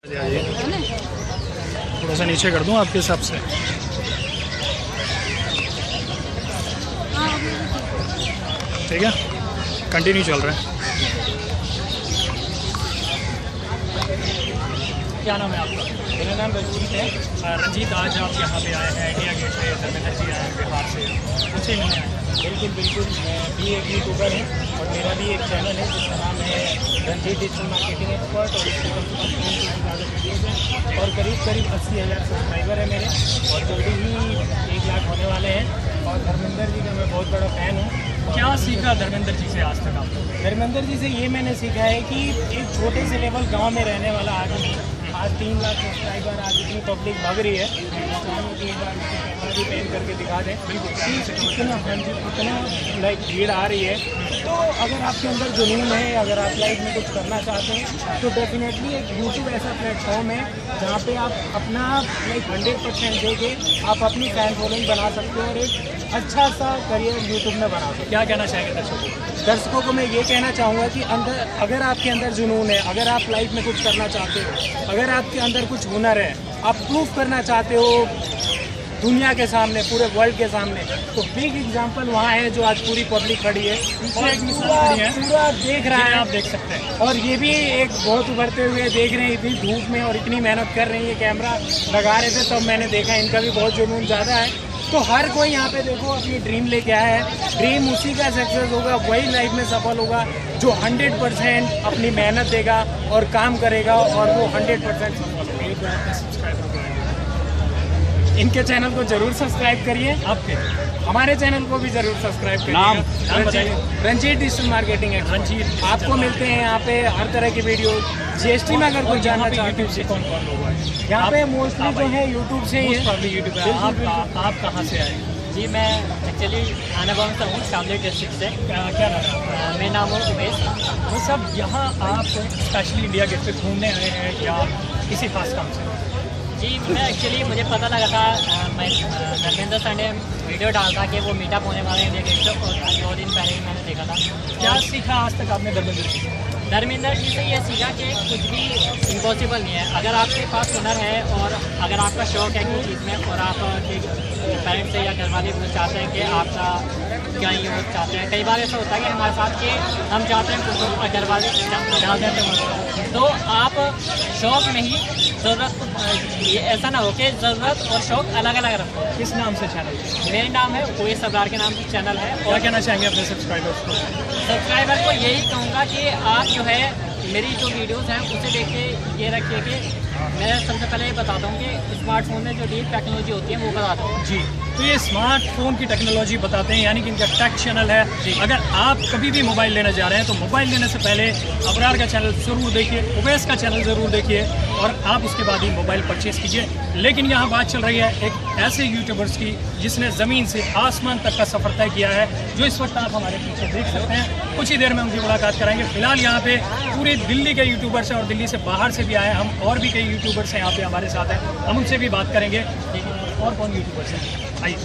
थोड़ा सा नीचे कर दूं आपके हिसाब से। ठीक है, कंटिन्यू चल रहा है। क्या नाम है आपका? मेरा नाम रंजीत है। रंजीत, आज आप यहाँ पे आए हैं इंडिया गेट पे, धर्मेंद्र जी आए हैं बिहार से, मुझसे मिलने आए हैं। बिल्कुल बिल्कुल, मैं भी एक यूट्यूबर हूँ और मेरा भी एक चैनल है जिसका नाम है रंजीत डिजिटल मार्केटिंग एक्सपर्ट, और इससे कम से कम 300 से ज़्यादा वीडियोज़ हैं और करीब 80,000 सब्सक्राइबर है मेरे, और जल्दी ही 1 लाख होने वाले हैं। और धर्मेंद्र जी का मैं बहुत बड़ा फ़ैन हूँ। क्या सीखा धर्मेंद्र जी से आज तक आपने? धर्मेंद्र जी से ये मैंने सीखा है कि एक छोटे से लेवल गांव में रहने वाला आदमी आज 3 लाख सब्सक्राइबर, आज इतनी पब्लिक भाग रही है, एक बार कैमरा भी पेन करके दिखा दें बिल्कुल इतना लाइक भीड़ आ रही है। तो अगर आपके अंदर जुनून है, अगर आप लाइफ में कुछ करना चाहते हैं तो डेफिनेटली एक यूट्यूब ऐसा प्लेटफॉर्म है जहाँ पे आप अपना लाइक 100% देके आप अपनी फैन फॉलोइंग बना सकते हो और एक अच्छा सा करियर यूट्यूब में बना सकते हो। क्या कहना चाहेंगे दर्शकों को मैं ये कहना चाहूँगा कि अगर आपके अंदर जुनून है, अगर आप लाइफ में कुछ करना चाहते हो, अगर आपके अंदर कुछ हुनर है, आप प्रूफ करना चाहते हो दुनिया के सामने, पूरे वर्ल्ड के सामने, तो बिग एग्जांपल वहाँ है जो आज पूरी पब्लिक खड़ी है और पूरा देख रहा है, आप देख सकते हैं। और ये भी एक बहुत उभरते हुए देख रहे हैं, इतनी धूप में और इतनी मेहनत कर रही है, कैमरा लगा रहे थे तब मैंने देखा इनका भी बहुत जुनून ज़्यादा है। तो हर कोई यहाँ पे देखो अपनी ड्रीम लेके आया है, ड्रीम उसी का सक्सेस होगा, वही लाइफ में सफल होगा जो 100% अपनी मेहनत देगा और काम करेगा और वो 100% सफल होगा। इनके चैनल को जरूर सब्सक्राइब करिए, आपके हमारे चैनल को भी जरूर सब्सक्राइब करिए। नाम रंजीत डिजिटल मार्केटिंग है। रंजीत, आपको मिलते हैं यहाँ पे हर तरह की वीडियो, GST में अगर कोई जानना चाहते यूट्यूब से कौन कौन लोग हैं यहाँ पे मोस्टली जो है यूट्यूब से ही है। यूट्यूब। आप कहाँ से आए? जी, मैं एक्चुअली आनाबाद से हूँ, शामली डिस्ट्रिक्ट से। क्या नाम है आपका? मेरा नाम है उमेश। वो सब यहाँ आप स्पेशली इंडिया गेट पे घूमने आए हैं या किसी खास काम से? जी, मैं एक्चुअली मुझे पता लगा था, मैं धर्मेंद्र सर ने वीडियो डाला कि वो मीटअप होने वाले हैं इंडिया गेट पे, और 2 दिन पहले ही मैंने देखा था। क्या सीखा आज तक आपने धर्मेंद्र जी से? धर्मेंद्र जी से ये सीखा कि कुछ भी इम्पॉसिबल नहीं है। अगर आपके पास हुनर है और अगर आपका शौक है किसी चीज़ में, और आप पेरेंट्स से या घर वाले भी चाहते हैं कि आपका क्या ये वो चाहते हैं, कई बार ऐसा होता है कि हमारे साथ कि हम चाहते हैं कुछ और घर वाले डाल देते हैं, तो आप शौक में ही ज़रूरत, ये ऐसा ना हो कि ज़रूरत और शौक अलग अलग रखो। किस नाम से चैनल? मेरा नाम है ओएस सरदार के नाम से चैनल है। क्या कहना चाहेंगे अपने सब्सक्राइबर्स को? सब्सक्राइबर को यही कहूँगा कि आप जो है मेरी जो वीडियोस हैं उसे देख के ये रखिए कि मैं सबसे पहले ये बताता हूँ कि स्मार्टफोन में जो डीप टेक्नोलॉजी होती है वो बताता हूँ। जी, तो ये स्मार्टफोन की टेक्नोलॉजी बताते हैं, यानी कि इनका टेक चैनल है। अगर आप कभी भी मोबाइल लेने जा रहे हैं तो मोबाइल लेने से पहले अबरार का चैनल ज़रूर देखिए, उवैस का चैनल ज़रूर देखिए, और आप उसके बाद ही मोबाइल परचेज़ कीजिए। लेकिन यहाँ बात चल रही है एक ऐसे यूट्यूबर्स की जिसने ज़मीन से आसमान तक का सफ़र तय किया है, जो इस वक्त आप हमारे पीछे देख सकते हैं। कुछ ही देर में उनकी मुलाकात कराएंगे। फिलहाल यहाँ पे पूरे दिल्ली के यूट्यूबर्स हैं और दिल्ली से बाहर से भी आए हैं, हम और भी कई यूट्यूबर्स हैं यहाँ पे हमारे साथ हैं, हम उनसे भी बात करेंगे। और कौन यूट्यूबर्स हैं? आइए।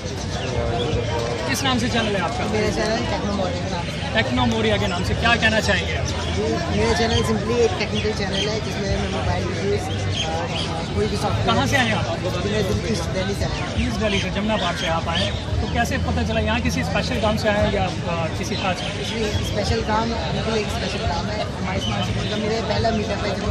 किस नाम से चैनल है आपका? मेरा चैनल टेक्नो मोरिया के नाम से। टेक्नो मोरिया के नाम से। क्या कहना चाहेंगे आप? मेरा चैनल सिंपली एक टेक्निकल चैनल है जिसमें मैं मोबाइल रिव्यूज़ कोई भी सॉफ्टवेयर। कहाँ से आए आप? मैं ईस्ट दिल्ली से आया। ईस्ट दिल्ली से, जमुना पार्क से आप आए, तो कैसे पता चला यहाँ किसी स्पेशल काम से आए हैं या किसी खास? स्पेशल काम, बिल्कुल एक स्पेशल काम है हमारे स्मार्ट सिटी का। मेरा पहला मीटअप है जब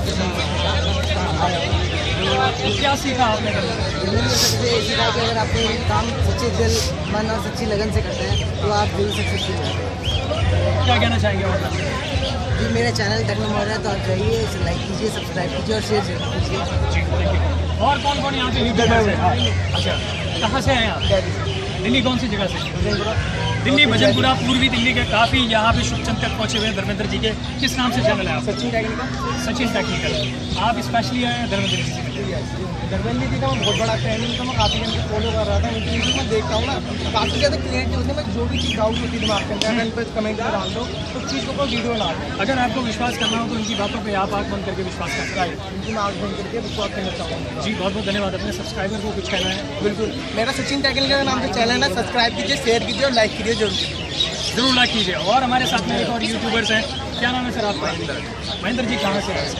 तो क्या सीखा आपने? मैंने सबसे सीखा कि अगर आपको काम सच्चे दिल, मन और सच्ची लगन से करते हैं तो आप दिल सक्सेसफुल होंगे। क्या कहना चाहेंगे और? जी, मेरा चैनल टेक्नो मोरिया, तो आप जाइए, इसे लाइक कीजिए, सब्सक्राइब कीजिए और शेयर जरूर कीजिए। जी, थैंक यू। और कौन कौन यहाँ पे यूट्यूबर्स हैं? अच्छा, कहाँ से आए आप? दिल्ली कौन सी जगह से? दिल्ली भजनपुरा, पूर्वी दिल्ली के काफ़ी यहाँ पे शुभचंद तक पहुँचे हुए हैं धर्मेंद्र जी के। किस नाम से चैनल है आप? सचिन टेक्निकल। सचिन टेक्निकल। आप स्पेशली आए हैं धर्मेंद्र जी से? धर्मेंद्र जी का मैं बहुत बड़ा फैन हूँ, उनका मैं काफ़ी टाइम फॉलो कर रहा था, उनकी वीडियो मैं देखता हूँ ना, काफ़ी ज़्यादा क्लियरिटी होती है। मैं जो भी चीज़ डाउट होती है दिमाग के अंदर, मैं कमेंट में डाल दो तो चीज़ को वीडियो बना दो। अगर आपको विश्वास करना हो तो उनकी बातों पे आप आँख बंद करके विश्वास कर सकते हैं। उनकी मैं आँख बंद करके विश्वास करना चाहूँगा। जी, बहुत बहुत धन्यवाद। अपने सब्सक्राइबर को कुछ कहना है? बिल्कुल, मेरा सचिन टेक्निकल के नाम से चैनल है, सब्सक्राइब कीजिए, शेयर कीजिए और लाइक कीजिए जरूर लाइक कीजिए। और हमारे साथ में एक और यूट्यूबर्स हैं क्या नाम है सर आपका? महेंद्र जी, कहाँ से हैं?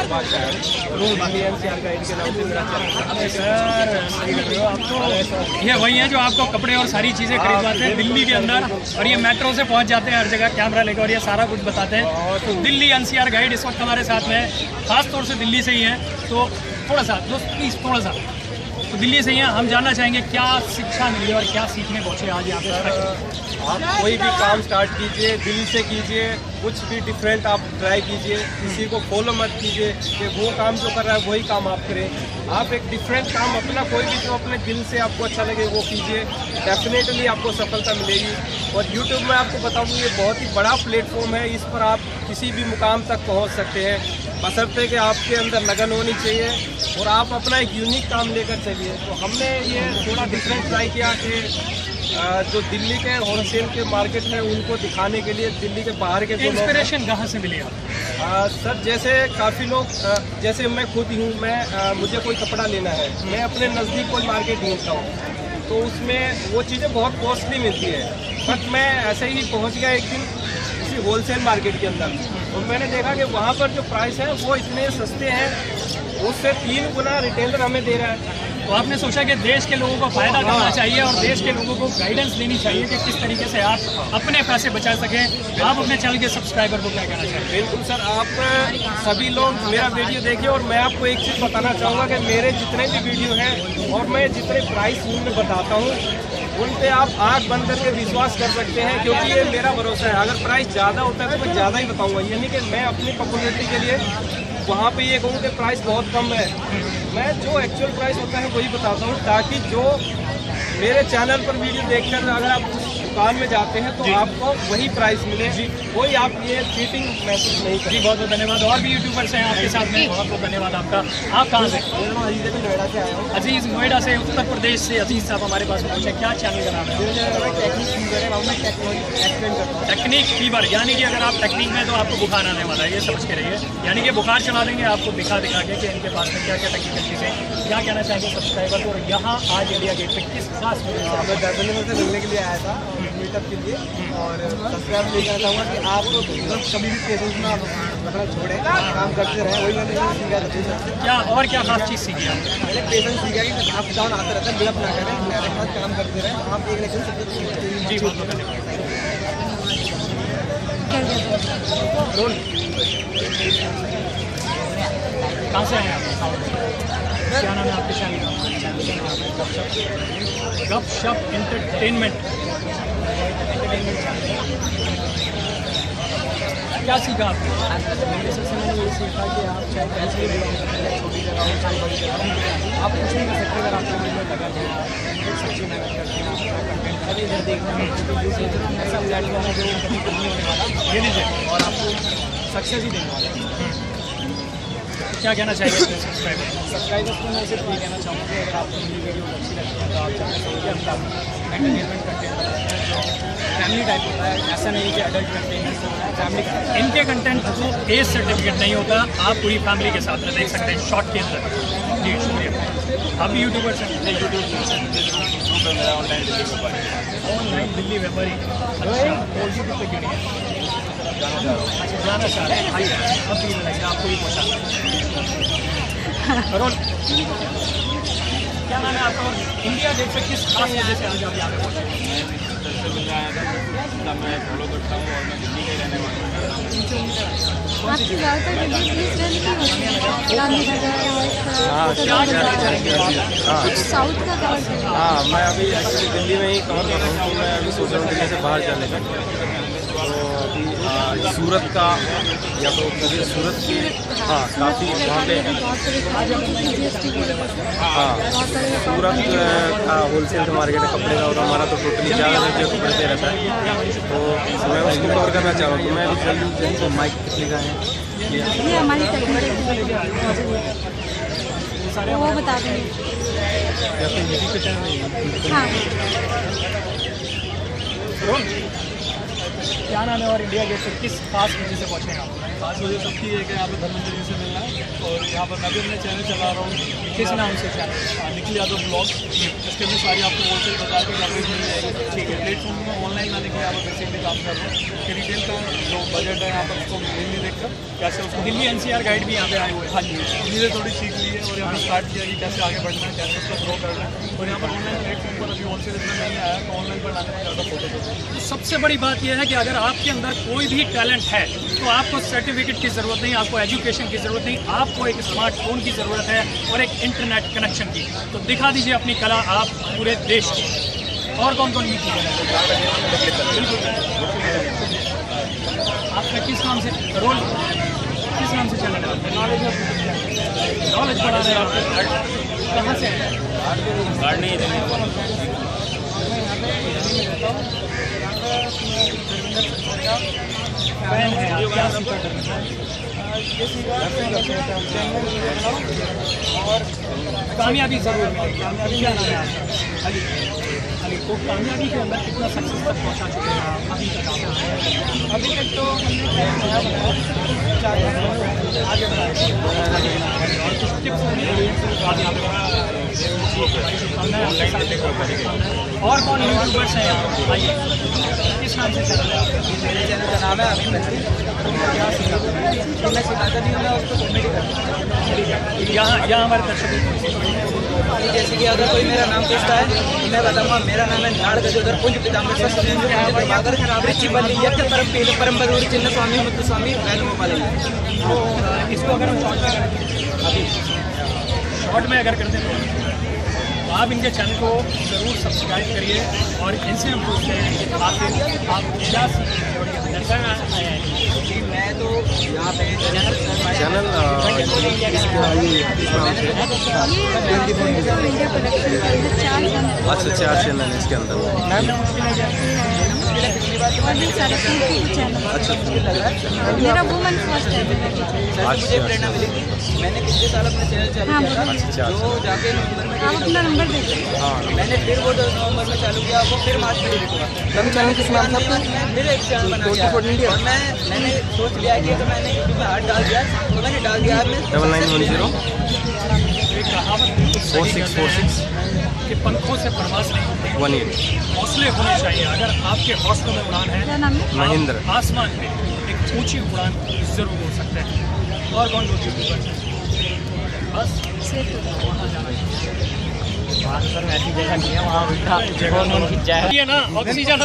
अरे सर सही कर रहे हो आप तो। ये वही है जो आपको कपड़े और सारी चीज़ें खरीदवाते हैं दिल्ली के अंदर, और ये मेट्रो से पहुंच जाते हैं हर जगह कैमरा लेकर और ये सारा कुछ बताते हैं। तो दिल्ली NCR गाइड इस वक्त हमारे साथ में है, खास तौर से दिल्ली से ही है। तो थोड़ा सा दोस्त प्लीज़ थोड़ा सा, तो दिल्ली से ही हैं, हम जानना चाहेंगे क्या शिक्षा मिली और क्या सीखने पहुँचे आज यहाँ पे? आप कोई भी काम स्टार्ट कीजिए, दिल से कीजिए, कुछ भी डिफरेंट आप ट्राई कीजिए, किसी को फॉलो मत कीजिए कि वो काम जो कर रहा है वही काम आप करें। आप एक डिफरेंट काम अपना कोई भी जो अपने दिल से आपको अच्छा लगे वो कीजिए, डेफिनेटली आपको सफलता मिलेगी। और यूट्यूब में आपको बताऊँ ये बहुत ही बड़ा प्लेटफॉर्म है, इस पर आप किसी भी मुकाम तक पहुँच सकते हैं, बशर्ते कि आपके अंदर लगन होनी चाहिए और आप अपना एक यूनिक काम लेकर चलिए। तो हमने ये थोड़ा डिफरेंट ट्राई किया कि जो दिल्ली के होलसेल के मार्केट है उनको दिखाने के लिए दिल्ली के बाहर के इंस्पिरेशन कहाँ से मिली आप? सर जैसे काफ़ी लोग जैसे मैं खुद ही हूँ, मैं मुझे कोई कपड़ा लेना है, मैं अपने नज़दीक कोई मार्केट ढूंढता हूँ तो उसमें वो चीज़ें बहुत कॉस्टली मिलती है, बट मैं ऐसे ही पहुँच गया एक दिन किसी होलसेल मार्केट के अंदर और मैंने देखा कि वहाँ पर जो प्राइस है वो इतने सस्ते हैं, उससे 3 गुना रिटेलर हमें दे रहा है। तो आपने सोचा कि देश के लोगों को फ़ायदा करना चाहिए और देश के लोगों को गाइडेंस देनी चाहिए कि किस तरीके से आप अपने पैसे बचा सकें। आप अपने चैनल के सब्सक्राइबर को क्या कहना चाहिए? बिल्कुल सर, आप सभी लोग मेरा वीडियो देखिए और मैं आपको एक चीज़ बताना चाहूँगा कि मेरे जितने भी वीडियो हैं और मैं जितने प्राइस उनमें बताता हूँ उन पर आप आँख बंद करके विश्वास कर सकते हैं, क्योंकि ये मेरा भरोसा है। अगर प्राइस ज़्यादा होता है तो मैं ज़्यादा ही बताऊँगा, यानी कि मैं अपनी पॉपुलैरिटी के लिए वहाँ पे ये कहूँ कि प्राइस बहुत कम है, मैं जो एक्चुअल प्राइस होता है वही बताता हूँ, ताकि जो मेरे चैनल पर वीडियो देखकर अगर आप उस दुकान में जाते हैं तो आपको वही प्राइस मिले, कोई आप ये चीटिंग महसूस नहीं करें। बहुत बहुत धन्यवाद। और भी यूट्यूबर्स हैं आपके साथ में, बहुत बहुत धन्यवाद आपका। आप कहाँ से? नोएडा से आया हूँ। अजीज़ नोएडा से, उत्तर प्रदेश से अजीज़ साहब हमारे पास पहुँचे। क्या चैनल का नाम है? टेक्निक फीवर है, मैं टेक्नोलॉजी एक्सप्लेन करता हूँ। टेक्निक फीवर, यानी कि अगर आप टेक्निक में तो आपको बुखार आने वाला है, ये समझ के रहिए। यानी कि बुखार चला देंगे आपको दिखा के कि इनके पास में क्या क्या टेक्निकल चीज़ें। क्या कहना चाहेंगे सब्सक्राइबर को? और यहाँ आज इंडिया गेट पे किस खास वजह से? मैं दरअसल से मिलने के लिए आया था मीटअप के लिए, और सब्सक्राइब ये कहना चाहूँगा कि आप कभी भी पेशेंस में आप अपना छोड़ें, काम करते रहें, वही मैंने सीखा था। क्या और क्या खास चीज़ सीखी आप? मैंने पेशेंस सीखा कि अप डाउन आता रहता है, गिव अप ना करें, मेरे साथ काम करते रहें, आप एक लेकिन सब जी बहुत बहुत धन्यवाद। कहाँ से आए आप? क्या नाम है आपके चैनल का? गपशप एंटरटेनमेंट। क्या सीखा आपने? मैंने सबसे मैंने ये सीखा कि आप चाहे कैसे भी बिलोंग करते हैं, छोटी जगह हो चाहे बड़ी जगह हो, आप कुछ नहीं कर सकते अगर आपको वीडियो लगा है, एक सच्ची मेहनत करते हैं, आपका कंटेंट अभी इधर देखते हैं यूट्यूब ऐसा प्लेटफॉर्म है जो कभी कुछ नहीं होने वाला, ये लीजिए और आपको सक्सेस ही देने वाला है। क्या कहना चाहिए अपने सब्सक्राइबर? सब्सक्राइबर्स को मैं सिर्फ ये कहना चाहूँगा कि अगर आपको मेरी वीडियो अच्छी लगती है तो आप चैनल से हम काफ़ी एंटरटेनमेंट कंटेंट बनाते हैं जो फैमिली टाइप होता है, ऐसा नहीं कि अडल्ट कंटेंट, फैमिली का। इनके कंटेंट को एज सर्टिफिकेट नहीं होता, आप पूरी फैमिली के साथ में देख सकते हैं शॉर्ट के अंदर। जी शुक्रिया। आप भी यूट्यूबर से? ऑनलाइन दिल्ली व्यापारी। अच्छा, और यूट्यूब पे क्यों नहीं है? अच्छा जाना चाह रहे हैं, आइए अब भी लगाइए, आपको ही पहुँचा। करोल, क्या नाम है आपका? और इंडिया गेट पे किस खास वजह से आज आप यहाँ पे पहुँचे? मैं फॉलो करता हूँ और मैं दिल्ली का रहने वाला हूँ। आपकी ज़्यादातर वीडियो किस ट्रेंड की होती है? गांधी नगर कुछ साउथ का कवर करें। हाँ, मैं अभी एक्चुअली दिल्ली में ही कवर कर रहा हूँ, तो मैं अभी सोच रहा हूँ दिल्ली से बाहर जाने का। तो अभी सूरत का या तो कभी सूरत की, हाँ काफ़ी वहाँ पे, हाँ सूरत का होलसेल मार्केट है कपड़े का, और हमारा तो टोटली ज़्यादा जो कपड़े पे रहता है, तो मैं उसको कवर करना चाह रहा हूँ। तो मैं अभी जल्दी तो माइक कितने का है ये हमारी टेक्निकल वो बता देंगे। हाँ क्या नाम है और इंडिया गेट पे किस खास वजह से पहुँचे आप? खास वजह सबकी है कि यहाँ पर धर्मेंद्र जी से मिलना है और यहाँ पर मैं भी अपना चैनल चला रहा हूँ। किस नाम से चैनल? निखिल यादव ब्लॉग्स। इसके अंदर सारी आपको होलसेल बाजार की कवरेज मिल जाएगी। ठीक है, प्लेटफॉर्म में ऑनलाइन लाने के लिए यहाँ पर बेसिकली काम कर रहा हूँ कि रिटेल का जो बजट है यहाँ पर उसको मेनली देखकर कैसे उसको दिल्ली NCR गाइड भी यहाँ पे आए हुए हैं। हाँ जी, चीज़ें थोड़ी सीख ली है और यहाँ पर स्टार्ट किया कि कैसे आगे बढ़ना है, कैसे उसको ग्रो करना है। और यहाँ पर ऑनलाइन प्लेटफॉर्म पर अभी होलसेल इतना नहीं आया तो ऑनलाइन पर लाने में ज़्यादा फोकस होता है। तो सबसे बड़ी बात यह है कि अगर आपके अंदर कोई भी टैलेंट है तो आपको सर्टिफिकेट की ज़रूरत नहीं, आपको एजुकेशन की ज़रूरत नहीं, आपको एक स्मार्टफोन की ज़रूरत है और एक इंटरनेट कनेक्शन की। तो दिखा दीजिए अपनी कला आप पूरे देश को। और कौन कौन मीठी है आपका? किस नाम से रोल, किस नाम से चैनल है? नॉलेज बढ़ा रहे हैं आप? कहाँ से? फैन है आप, क्या सीखा और कामयाबी ज़रूर मिलेगी। कामयाबी क्या नाम है आपका? अली। अली को कामयाबी के अंदर कितना सक्सेस तक पहुँचा चुके हैं आप अभी तक? अभी तक तो आगे बढ़ाएं और कुछ टिप्स और कौन यूट्यूबर्स हैं यहाँ? आइए, किस नाम से चल रहे हैं आप? मेरे चैनल का नाम है अभी बच्ची। क्या सीखा? मैं सिखाता नहीं हूँ, मैं उसको कॉमेडी करता हूँ। यहाँ हमारे दर्शकों जैसे कि अगर कोई मेरा नाम पूछता है तो मैं बताऊंगा मेरा नाम है नाड़ गजोदर पुंज पिताम्बर सुरेंद्र प्रभाकर रिचिपल्ली यज्ञ परम बदूरी चिन्ह स्वामी मुत्तु स्वामी वैलुगोपाल। इसको अगर हम शॉर्ट में अगर करते हैं तो आप इनके चैनल को ज़रूर सब्सक्राइब करिए और इनसे हम पूछते हैं कि आखिर आप क्या जी मैं तो यहाँ पे चैनल अच्छा 4 चैनल है इसके अंदर। अच्छा मेरा वुमन फर्स्ट है। मुझे प्रेरणा मिली थी, मैंने पिछले साल अपना चैनल चालू किया था जो जाके नवंबर में आप अपना नंबर दीजिए। मैंने फिर वो नवंबर में चालू किया, वो फिर मार्च में देखा। चैनल किस नाम था? फिर एक चैनल बना दिया और मैंने सोच लिया कि तो मैंने यूट्यूब में हाथ डाल दिया तो मैंने डाल दिया। 9910 4646 कि पंखों से परवास नहीं होती, 18 हौसले होने चाहिए। अगर आपके हौसलों में उड़ान है क्या नाम है? महेंद्र। आप आसमान में एक ऊंची उड़ान जरूर उड़ सकते हैं। और कौन कौन यूट्यूबर हैं? बस सर ऐसी जगह नहीं है वहाँ ये ना ऑक्सीजन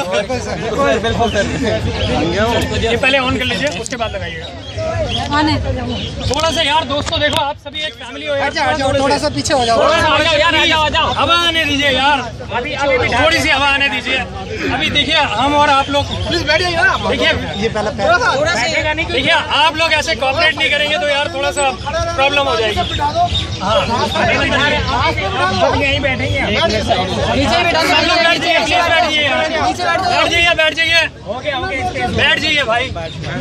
ये पहले ऑन कर लीजिए, उसके बाद लगाइएगा। ऑन है। थोड़ा सा यार दोस्तों देखो आप सभी एक फैमिली हो यार, थोड़ा सा पीछे हो जाओ। थोड़ा सा आ जाओ यार, आ जाओ, हवा आने दीजिए यार, अभी थोड़ी सी हवा आने दीजिए। अभी देखिए हम और आप लोग प्लीज बैठ जाइए ना। देखिए ये पहला देखिए आप लोग ऐसे कॉपरेट नहीं करेंगे तो यार थोड़ा सा प्रॉब्लम हो जाएगी। हाँ यहीं बैठेंगे, सब लोग बैठ जाइए, प्लीज बैठ जाइए, बैठ जाइए, बैठ जाइए, बैठ जाइए भाई।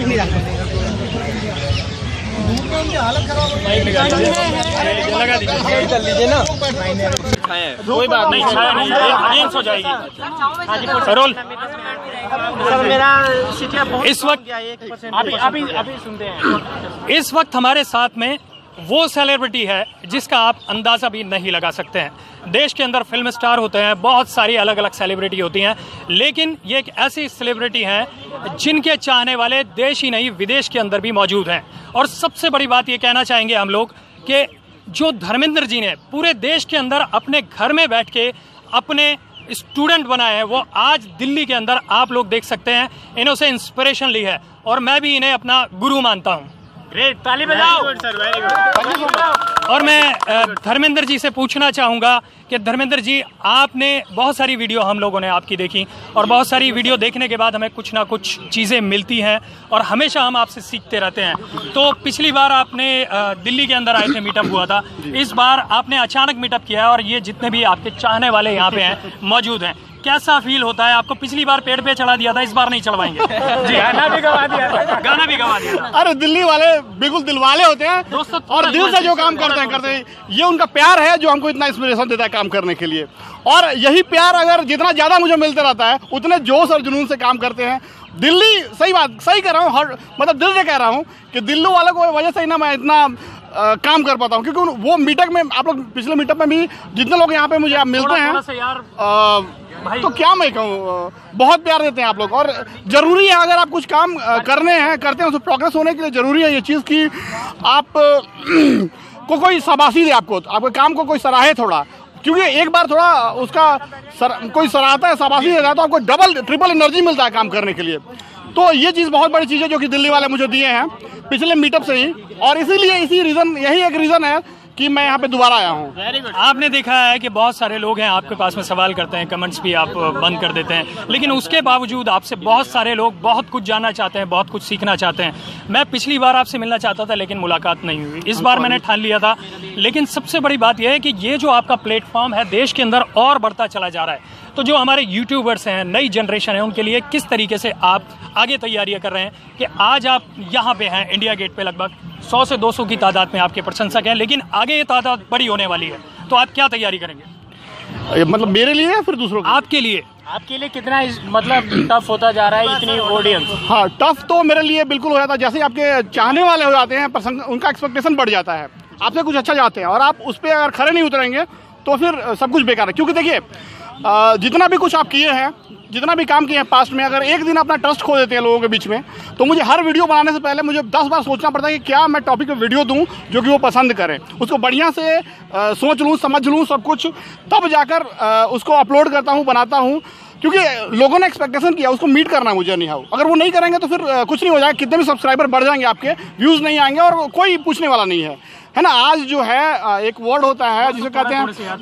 लगा दीजिए, कर लीजिए ना। कोई बात नहीं, छाया नहीं, अगेंस्ट हो जाएगी। रोल मेरा सिटिया इस वक्त अभी सुनते हैं। इस वक्त हमारे साथ में वो सेलिब्रिटी है जिसका आप अंदाज़ा भी नहीं लगा सकते हैं। देश के अंदर फिल्म स्टार होते हैं, बहुत सारी अलग अलग सेलिब्रिटी होती हैं, लेकिन ये एक ऐसी सेलिब्रिटी हैं जिनके चाहने वाले देश ही नहीं विदेश के अंदर भी मौजूद हैं। और सबसे बड़ी बात ये कहना चाहेंगे हम लोग कि जो धर्मेंद्र जी ने पूरे देश के अंदर अपने घर में बैठ के अपने स्टूडेंट बनाए हैं, वो आज दिल्ली के अंदर आप लोग देख सकते हैं। इन्हों से इंस्पिरेशन ली है और मैं भी इन्हें अपना गुरु मानता हूँ। ग्रेट, ताली बजाओ सर, वेरी गुड। और मैं धर्मेंद्र जी से पूछना चाहूँगा कि धर्मेंद्र जी आपने बहुत सारी वीडियो हम लोगों ने आपकी देखी और बहुत सारी वीडियो देखने के बाद हमें कुछ ना कुछ चीज़ें मिलती हैं और हमेशा हम आपसे सीखते रहते हैं। तो पिछली बार आपने दिल्ली के अंदर आए थे, मीटअप हुआ था, इस बार आपने अचानक मीटअप किया है और ये जितने भी आपके चाहने वाले यहाँ पे हैं मौजूद हैं, कैसा फील होता है आपको? पिछली बार पेड़ पे चढ़ा दिया था, इस बार नहीं चढ़वाएंगे जी? गाना भी गवा दिया था, गाना भी गवा दिया था। अरे दिल्ली वाले बिल्कुल दिलवाले होते हैं दोस्तों, और दिल से जो काम करते हैं ये उनका प्यार है जो हमको इतना इंस्पिरेशन देता है काम करने के लिए। और यही प्यार अगर जितना ज़्यादा मुझे मिलते रहता है उतने जोश और जुनून से काम करते हैं। दिल्ली, सही बात, सही कह रहा हूँ, हर मतलब दिल से कह रहा हूँ कि दिल्ली वालों को वजह से ही ना मैं इतना काम कर पाता हूँ, क्योंकि वो मीटअप में आप लोग पिछले मीटअप में भी जितने लोग यहाँ पे मुझे आप मिलते हैं तो क्या मैं कहूँ, बहुत प्यार देते हैं आप लोग। और ज़रूरी है अगर आप कुछ काम करते हैं उसमें प्रोग्रेस होने के लिए ज़रूरी है ये चीज़ कि आप को कोई शाबाशी दे, आपके काम को कोई सराहे थोड़ा, क्योंकि एक बार थोड़ा उसका कोई सराहता है, शाबाशी देता है तो आपको डबल ट्रिपल एनर्जी मिलता है काम करने के लिए। तो ये चीज़ बहुत बड़ी चीज़ है जो कि दिल्ली वाले मुझे दिए हैं पिछले मीटअप से ही, और इसीलिए यही एक रीज़न है कि मैं यहाँ पे दोबारा आया हूँ। आपने देखा है कि बहुत सारे लोग हैं आपके पास में सवाल करते हैं, कमेंट्स भी आप बंद कर देते हैं, लेकिन उसके बावजूद आपसे बहुत सारे लोग बहुत कुछ जानना चाहते हैं, बहुत कुछ सीखना चाहते हैं। मैं पिछली बार आपसे मिलना चाहता था लेकिन मुलाकात नहीं हुई, इस बार मैंने ठान लिया था। लेकिन सबसे बड़ी बात यह है कि ये जो आपका प्लेटफॉर्म है देश के अंदर और बढ़ता चला जा रहा है, तो जो हमारे यूट्यूबर्स हैं, नई जनरेशन है, उनके लिए किस तरीके से आप आगे तैयारियां कर रहे हैं कि आज आप यहाँ पे हैं इंडिया गेट पे, लगभग 100 से 200 की तादाद में आपके प्रशंसक हैं, लेकिन आगे ये तादाद बड़ी होने वाली है, तो आप क्या तैयारी करेंगे? मतलब मेरे लिए या फिर दूसरों के? आपके लिए कितना मतलब टफ होता जा रहा है इतनी ऑडियंस? हाँ, टफ तो मेरे लिए बिल्कुल हो जाता है। जैसे आपके चाहने वाले हो जाते हैं, उनका एक्सपेक्टेशन बढ़ जाता है, आपसे कुछ अच्छा चाहते हैं और आप उस पर अगर खड़े नहीं उतरेंगे तो फिर सब कुछ बेकार है। क्योंकि देखिए जितना भी कुछ आप किए हैं, जितना भी काम किए हैं पास्ट में, अगर एक दिन अपना ट्रस्ट खो देते हैं लोगों के बीच में, तो मुझे हर वीडियो बनाने से पहले मुझे 10 बार सोचना पड़ता है कि क्या मैं टॉपिक पे वीडियो दूं जो कि वो पसंद करें, उसको बढ़िया से सोच लूं, समझ लूं सब कुछ, तब जाकर उसको अपलोड करता हूं, बनाता हूं। क्योंकि लोगों ने एक्सपेक्टेशन किया, उसको मीट करना मुझे नहीं है। अगर वो नहीं करेंगे तो फिर कुछ नहीं हो जाएगा, कितने भी सब्सक्राइबर बढ़ जाएंगे आपके, व्यूज़ नहीं आएंगे और कोई पूछने वाला नहीं है ना। आज जो है एक वर्ड होता है जिसे कहते हैं,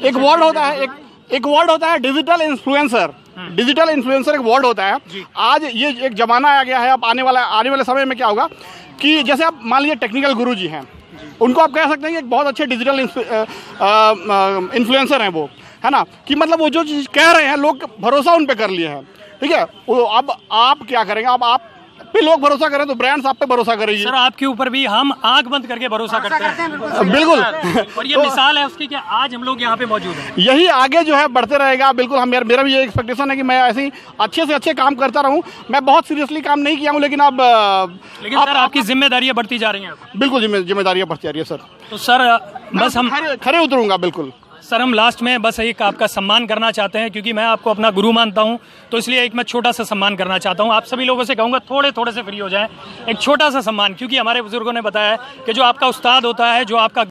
एक वर्ड होता है डिजिटल इन्फ्लुएंसर। डिजिटल इन्फ्लुएंसर एक वर्ड होता है। आज ये एक जमाना आ गया है। अब आने वाले समय में क्या होगा कि जैसे आप मान लीजिए टेक्निकल गुरु जी हैं, उनको आप कह सकते हैं कि एक बहुत अच्छे डिजिटल इन्फ्लुएंसर हैं वो, है ना, कि मतलब वो जो चीज़ कह रहे हैं लोग भरोसा उन पे कर लिए हैं, ठीक है। वो अब आप क्या करेंगे, अब आप पे लोग भरोसा करें तो ब्रांड्स आप पे भरोसा करेंगे। सर आपके ऊपर भी हम आंख बंद करके भरोसा करते हैं। बिल्कुल। और ये मिसाल है उसकी कि आज हम लोग यहाँ पे मौजूद हैं। यही आगे जो है बढ़ते रहेगा। बिल्कुल मेरा भी ये एक्सपेक्टेशन है कि मैं ऐसे ही अच्छे से अच्छे काम करता रहूँ। मैं बहुत सीरियसली काम नहीं किया हूँ, लेकिन अब सर आपकी जिम्मेदारियाँ बढ़ती जा रही हैं। बिल्कुल जिम्मेदारियाँ बढ़ती जा रही है सर। तो सर बस हम खरे उतरूंगा। बिल्कुल सर, हम लास्ट में बस एक आपका सम्मान करना चाहते हैं, क्योंकि मैं आपको अपना गुरु मानता हूं, तो इसलिए एक मैं छोटा सा सम्मान करना चाहता हूं। आप सभी लोगों से कहूंगा थोड़े से फ्री हो जाएं, एक छोटा सा सम्मान, क्योंकि हमारे बुजुर्गों ने बताया है कि जो आपका उस्ताद होता है, जो आपका